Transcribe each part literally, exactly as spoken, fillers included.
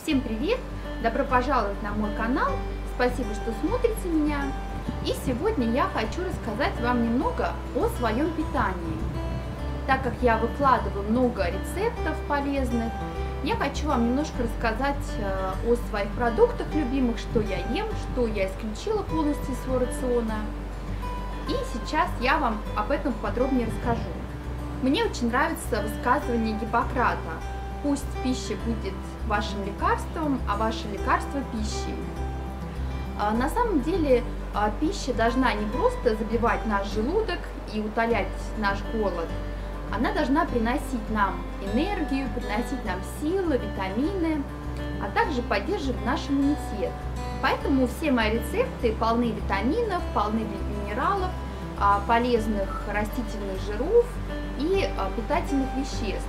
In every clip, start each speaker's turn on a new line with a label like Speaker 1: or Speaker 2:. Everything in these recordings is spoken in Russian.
Speaker 1: Всем привет! Добро пожаловать на мой канал, спасибо, что смотрите меня. И сегодня я хочу рассказать вам немного о своем питании. Так как я выкладываю много рецептов полезных, я хочу вам немножко рассказать о своих продуктах любимых, что я ем, что я исключила полностью из своего рациона. И сейчас я вам об этом подробнее расскажу. Мне очень нравится высказывание Гиппократа: пусть пища будет вашим лекарством, а ваше лекарство пищей. На самом деле пища должна не просто забивать наш желудок и утолять наш голод, она должна приносить нам энергию, приносить нам силы, витамины, а также поддерживать наш иммунитет. Поэтому все мои рецепты полны витаминов, полны минералов, полезных растительных жиров и питательных веществ.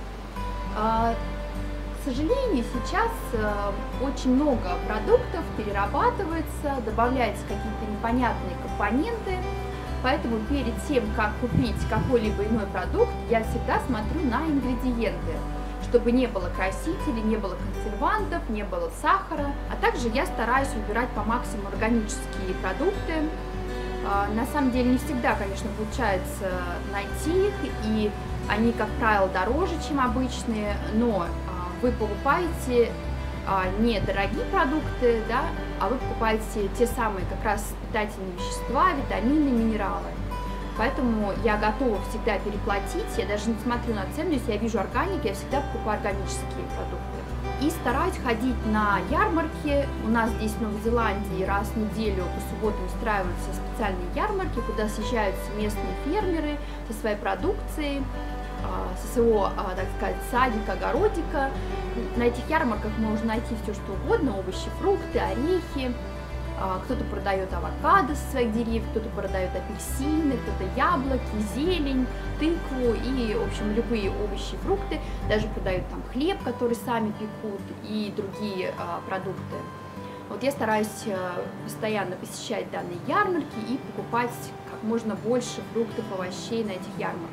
Speaker 1: К сожалению, сейчас очень много продуктов перерабатывается, добавляются какие-то непонятные компоненты, поэтому перед тем, как купить какой-либо иной продукт, я всегда смотрю на ингредиенты, чтобы не было красителей, не было консервантов, не было сахара, а также я стараюсь выбирать по максимуму органические продукты. На самом деле не всегда, конечно, получается найти их, и они, как правило, дороже, чем обычные, но вы покупаете не дорогие продукты, да, а вы покупаете те самые как раз питательные вещества, витамины, минералы. Поэтому я готова всегда переплатить, я даже не смотрю на цену, если я вижу органику, я всегда покупаю органические продукты. И стараюсь ходить на ярмарки. У нас здесь в Новой Зеландии раз в неделю по субботам устраиваются специальные ярмарки, куда съезжаются местные фермеры со своей продукцией, со своего, так сказать, садика, огородика. На этих ярмарках можно найти все, что угодно: овощи, фрукты, орехи. Кто-то продает авокадо со своих деревьев, кто-то продает апельсины, кто-то яблоки, зелень, тыкву и, в общем, любые овощи, фрукты. Даже продают там хлеб, который сами пекут, и другие а, продукты. Вот я стараюсь постоянно посещать данные ярмарки и покупать как можно больше фруктов, овощей на этих ярмарках.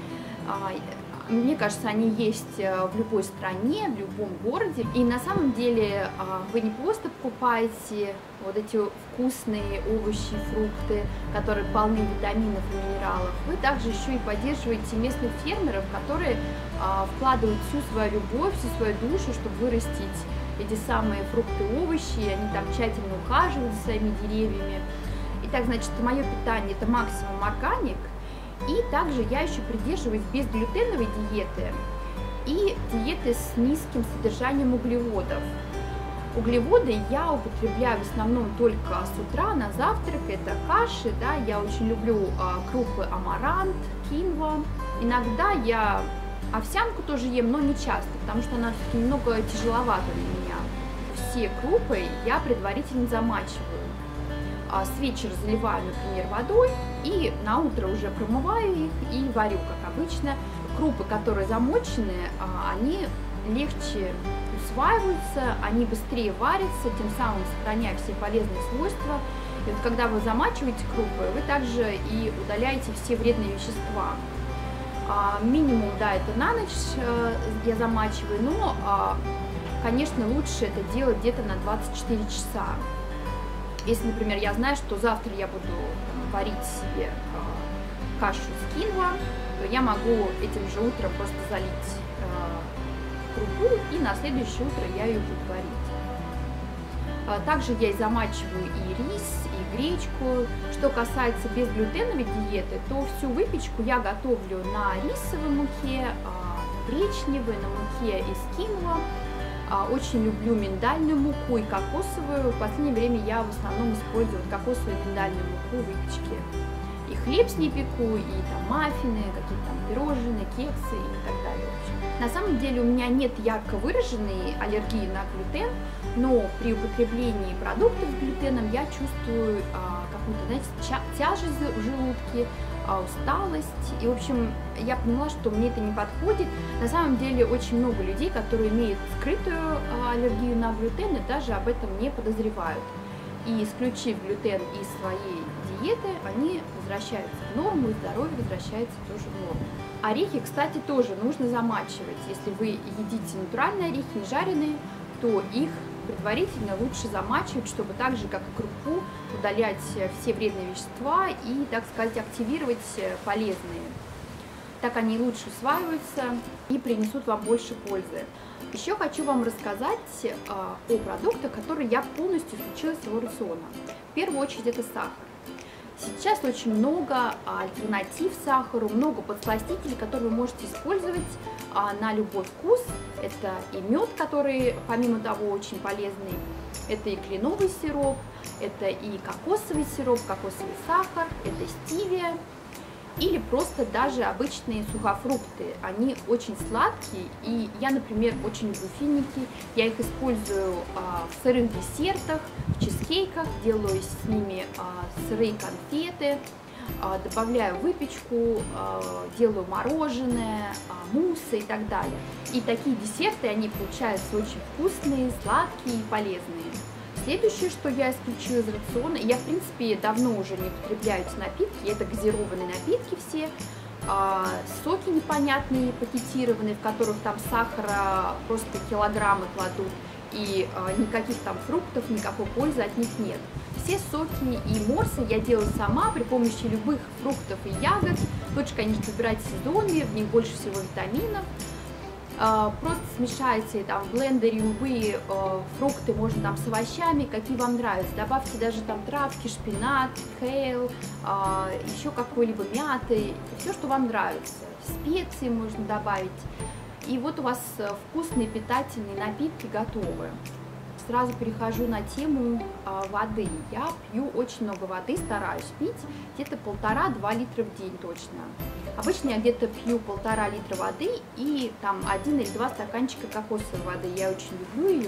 Speaker 1: Мне кажется, они есть в любой стране, в любом городе. И на самом деле вы не просто покупаете вот эти вкусные овощи, фрукты, которые полны витаминов и минералов, вы также еще и поддерживаете местных фермеров, которые вкладывают всю свою любовь, всю свою душу, чтобы вырастить эти самые фрукты и овощи. Они там тщательно ухаживают за своими деревьями. Итак, значит, мое питание — это максимум органик. И также я еще придерживаюсь безглютеновой диеты и диеты с низким содержанием углеводов. Углеводы я употребляю в основном только с утра на завтрак. Это каши, да, я очень люблю а, крупы амарант, кинва. Иногда я овсянку тоже ем, но не часто, потому что она все-таки немного тяжеловата для меня. Все крупы я предварительно замачиваю. С вечера заливаю, например, водой, и на утро уже промываю их и варю, как обычно. Крупы, которые замочены, они легче усваиваются, они быстрее варятся, тем самым сохраняя все полезные свойства. И вот когда вы замачиваете крупы, вы также и удаляете все вредные вещества. Минимум, да, это на ночь я замачиваю, но, конечно, лучше это делать где-то на двадцать четыре часа. Если, например, я знаю, что завтра я буду там варить себе э, кашу с кинва, то я могу этим же утром просто залить э, крупу, и на следующее утро я ее буду варить. А также я и замачиваю и рис, и гречку. Что касается безглютеновой диеты, то всю выпечку я готовлю на рисовой муке, э, гречневой, на муке из кинва. Очень люблю миндальную муку и кокосовую. В последнее время я в основном использую кокосовую и миндальную муку в выпечке. И хлеб с ней пеку, и там маффины, какие-то там пирожные, кексы и так далее. В общем. На самом деле у меня нет ярко выраженной аллергии на глютен, но при употреблении продуктов с глютеном я чувствую а, какую-то, знаете, тяжесть в желудке, усталость, и, в общем, я поняла, что мне это не подходит. На самом деле очень много людей, которые имеют скрытую аллергию на глютен, и даже об этом не подозревают. И исключив глютен из своей диеты, они возвращаются в норму, и здоровье возвращается тоже в норму. Орехи, кстати, тоже нужно замачивать. Если вы едите натуральные орехи, не жареные, то их предварительно лучше замачивать, чтобы так же, как и крупу, удалять все вредные вещества и, так сказать, активировать полезные. Так они лучше усваиваются и принесут вам больше пользы. Еще хочу вам рассказать о продуктах, которые я полностью исключила из своего рациона. В первую очередь это сахар. Сейчас очень много альтернатив сахару, много подсластителей, которые вы можете использовать на любой вкус. Это и мед, который, помимо того, очень полезный, это и кленовый сироп, это и кокосовый сироп, кокосовый сахар, это стевия. Или просто даже обычные сухофрукты. Они очень сладкие, и я, например, очень люблю финики. Я их использую а, в сырых десертах, в чизкейках, делаю с ними а, сырые конфеты, а, добавляю выпечку, а, делаю мороженое, а, муссы и так далее. И такие десерты, они получаются очень вкусные, сладкие и полезные. Следующее, что я исключила из рациона, я, в принципе, давно уже не употребляю эти напитки, это газированные напитки все, а, соки непонятные, пакетированные, в которых там сахара просто килограммы кладут, и а, никаких там фруктов, никакой пользы от них нет. Все соки и морсы я делаю сама при помощи любых фруктов и ягод. Лучше, конечно, выбирать сезонные, в них больше всего витаминов. Просто смешайте там в блендере любые э, фрукты, можно там с овощами, какие вам нравятся. Добавьте даже там травки, шпинат, кейл, э, еще какой-либо мяты, все, что вам нравится. Специи можно добавить. И вот у вас вкусные питательные напитки готовы. Сразу перехожу на тему э, воды. Я пью очень много воды, стараюсь пить, где-то полтора-два литра в день точно. Обычно я где-то пью полтора литра воды и там один или два стаканчика кокосовой воды. Я очень люблю ее.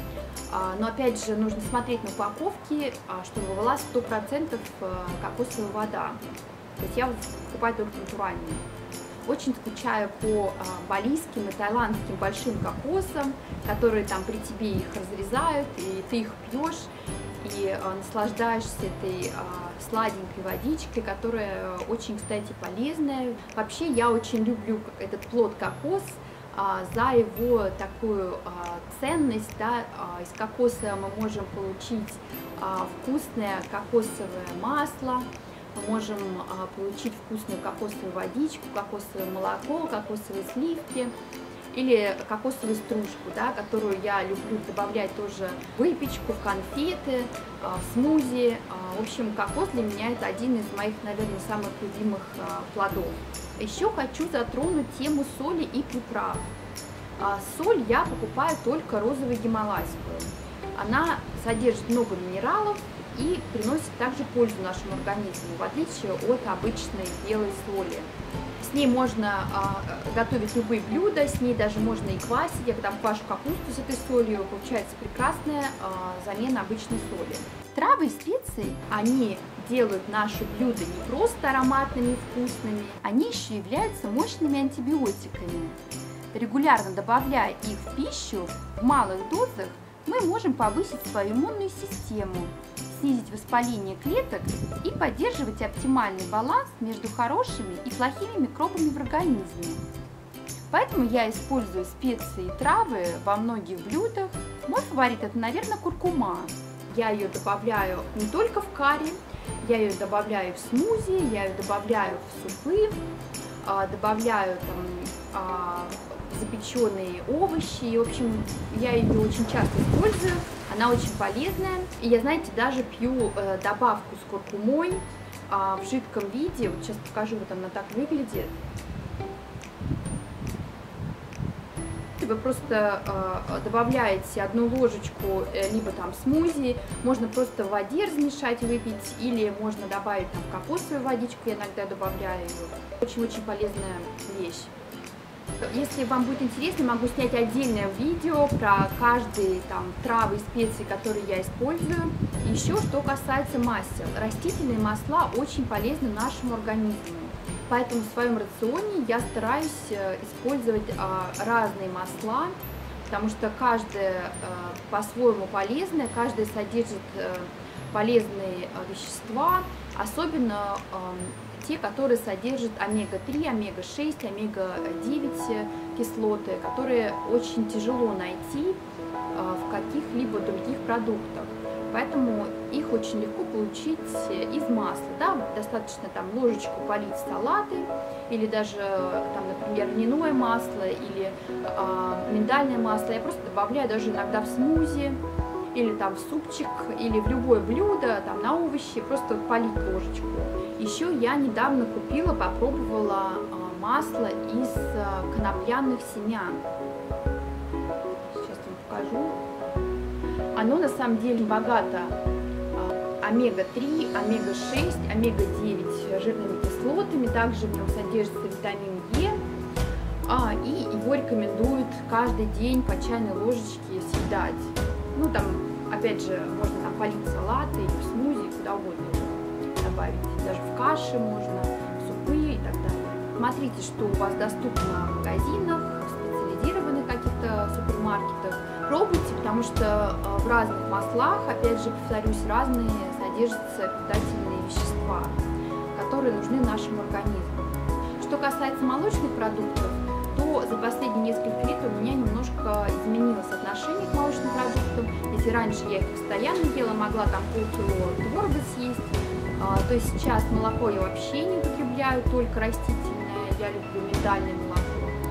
Speaker 1: А, но опять же нужно смотреть на упаковке, а, чтобы была сто процентов кокосовая вода. То есть я покупаю только натуральную. Очень скучаю по а, балийским и таиландским большим кокосам, которые там при тебе их разрезают, и ты их пьешь, и а, наслаждаешься этой а, сладенькой водичкой, которая очень, кстати, полезная. Вообще я очень люблю этот плод кокос а, за его такую а, ценность. Да, а, из кокоса мы можем получить а, вкусное кокосовое масло. Мы можем а, получить вкусную кокосовую водичку, кокосовое молоко, кокосовые сливки или кокосовую стружку, да, которую я люблю добавлять тоже в выпечку, в конфеты, а, в смузи. А, в общем, кокос для меня это один из моих, наверное, самых любимых а, плодов. Еще хочу затронуть тему соли и приправ. А, соль я покупаю только розовую гималайскую. Она содержит много минералов и приносит также пользу нашему организму, в отличие от обычной белой соли. С ней можно а, готовить любые блюда, с ней даже можно и квасить. Я когда квашу капусту с этой солью, получается прекрасная а, замена обычной соли. Травы и специи, они делают наши блюда не просто ароматными и вкусными, они еще являются мощными антибиотиками. Регулярно добавляя их в пищу в малых дозах, мы можем повысить свою иммунную систему, снизить воспаление клеток и поддерживать оптимальный баланс между хорошими и плохими микробами в организме. Поэтому я использую специи и травы во многих блюдах. Мой фаворит это, наверное, куркума. Я ее добавляю не только в карри, я ее добавляю в смузи, я ее добавляю в супы, добавляю там запеченные овощи. В общем, я ее очень часто использую, она очень полезная. И я, знаете, даже пью э, добавку с куркумой э, в жидком виде. Вот сейчас покажу, вот она так выглядит. Вы просто э, добавляете одну ложечку, э, либо там смузи, можно просто в воде размешать, выпить, или можно добавить там кокосовую водичку, я иногда добавляю ее. Очень-очень полезная вещь. Если вам будет интересно, могу снять отдельное видео про каждые там травы и специи, которые я использую. Еще что касается масел. Растительные масла очень полезны нашему организму. Поэтому в своем рационе я стараюсь использовать а, разные масла, потому что каждая а, по-своему полезная, каждая содержит а, полезные а, вещества, особенно а, те, которые содержат омега три, омега шесть, омега девять кислоты, которые очень тяжело найти в каких-либо других продуктах. Поэтому их очень легко получить из масла. Да? Достаточно там ложечку полить в салаты, или даже, там, например, льняное масло, или э, миндальное масло. Я просто добавляю даже иногда в смузи, или там в супчик, или в любое блюдо, там на овощи, просто вот полить ложечку. Еще я недавно купила, попробовала э, масло из э, конопляных семян. Сейчас вам покажу. Оно на самом деле богато омега три, омега шесть, омега девять жирными кислотами. Также в нем содержится витамин Е. А, и его рекомендуют каждый день по чайной ложечке съедать. Ну, там, опять же, можно там полить салаты или в смузи, куда угодно добавить. Даже в каши можно, в супы и так далее. Смотрите, что у вас доступно в магазинах, в специализированных каких-то супермаркетах. Пробуйте, потому что в разных маслах, опять же, повторюсь, разные содержатся питательные вещества, которые нужны нашему организму. Что касается молочных продуктов, то за последние несколько лет у меня немножко изменилось отношение к молочным продуктам. Если раньше я их постоянно ела, могла там полкило творога съесть, то есть сейчас молоко я вообще не употребляю, только растительное, я люблю миндальное молоко.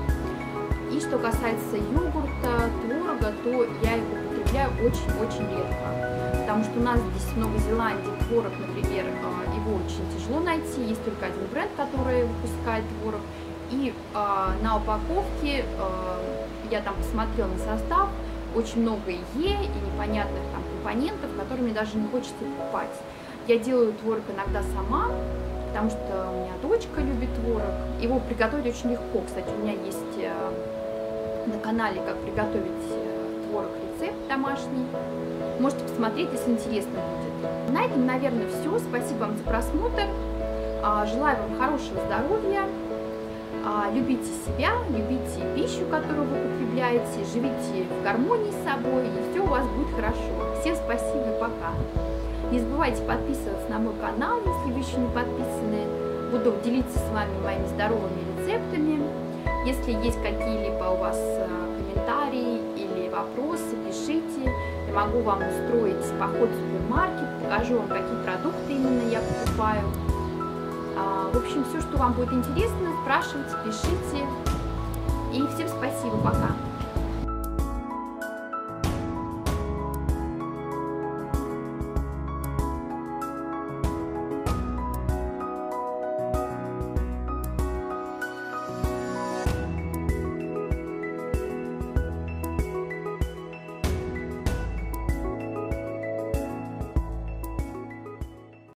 Speaker 1: И что касается йогурта, творога, то я его употребляю очень-очень редко. Потому что у нас здесь в Новой Зеландии творог, например, его очень тяжело найти. Есть только один бренд, который выпускает творог. И э, на упаковке э, я там посмотрела на состав, очень много Е и непонятных там компонентов, которые мне даже не хочется покупать. Я делаю творог иногда сама, потому что у меня дочка любит творог. Его приготовить очень легко. Кстати, у меня есть э, на канале, как приготовить э, творог, рецепт домашний. Можете посмотреть, если интересно будет. На этом, наверное, все. Спасибо вам за просмотр. Э, желаю вам хорошего здоровья. Э, любите себя, любите пищу, которую вы употребляете. Живите в гармонии с собой, и все у вас будет хорошо. Всем спасибо и пока. Не забывайте подписываться на мой канал, если вы еще не подписаны. Буду делиться с вами моими здоровыми рецептами. Если есть какие-либо у вас комментарии или вопросы, пишите. Я могу вам устроить поход в супермаркет, покажу вам, какие продукты именно я покупаю. В общем, все, что вам будет интересно, спрашивайте, пишите. И всем спасибо, пока.